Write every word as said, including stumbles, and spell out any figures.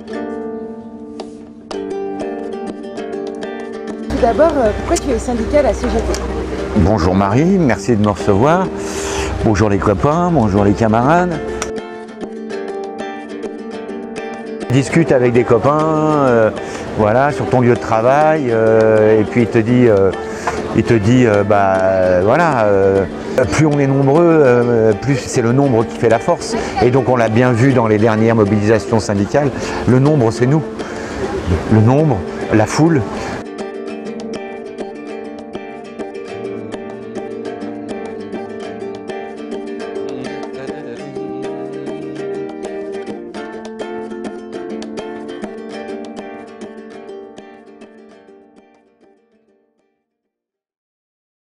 Tout d'abord, pourquoi tu es syndicat à la C G T? Bonjour Marie, merci de me recevoir. Bonjour les copains, bonjour les camarades. Discute avec des copains, euh, voilà, sur ton lieu de travail, euh, et puis il te dit, euh, il te dit, euh, bah voilà, euh, plus on est nombreux, euh, plus c'est le nombre qui fait la force. Et donc on l'a bien vu dans les dernières mobilisations syndicales, le nombre c'est nous. Le nombre, la foule,